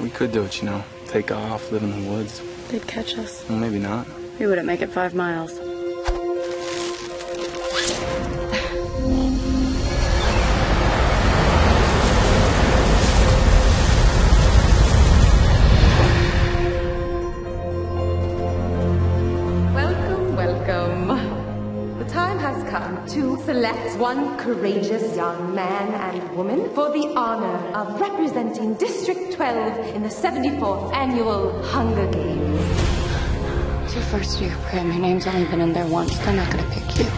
We could do it, you know. Take off, live in the woods. They'd catch us. Well, maybe not. We wouldn't make it 5 miles. The time has come to select one courageous young man and woman for the honor of representing District 12 in the 74th Annual Hunger Games. It's your first year, Prim. Your name's only been in there once. They're not gonna pick you.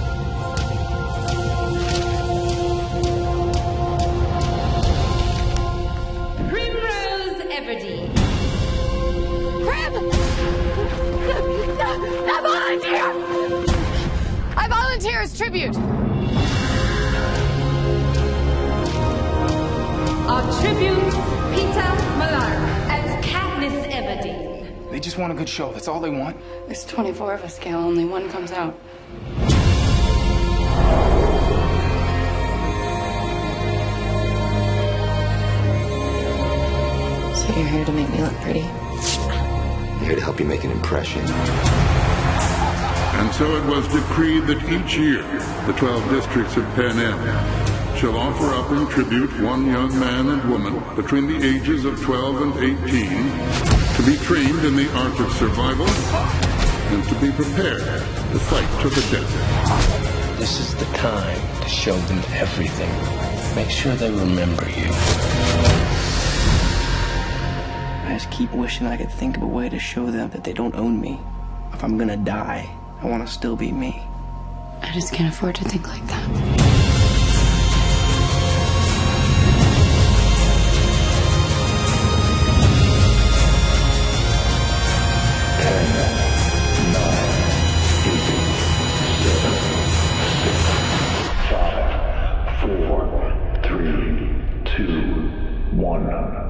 Primrose Everdeen. Prim! I volunteer! I volunteer as tribute! Our tributes, Peter Malark and Katniss Everdeen. They just want a good show. That's all they want. There's 24 of us, Gail. Only one comes out. So you're here to make me look pretty? I'm here to help you make an impression. And so it was decreed that each year, the 12 districts of Panem shall offer up in tribute one young man and woman between the ages of 12 and 18 to be trained in the art of survival and to be prepared to fight to the death. This is the time to show them everything. Make sure they remember you. I just keep wishing I could think of a way to show them that they don't own me. If I'm gonna die, I want to still be me. I just can't afford to think like that. 10, 9, 8, 7, 6, 5, 4, 3, 2, 1.